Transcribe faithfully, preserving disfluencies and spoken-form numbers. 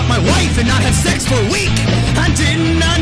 up my wife and not have sex for a week. I did not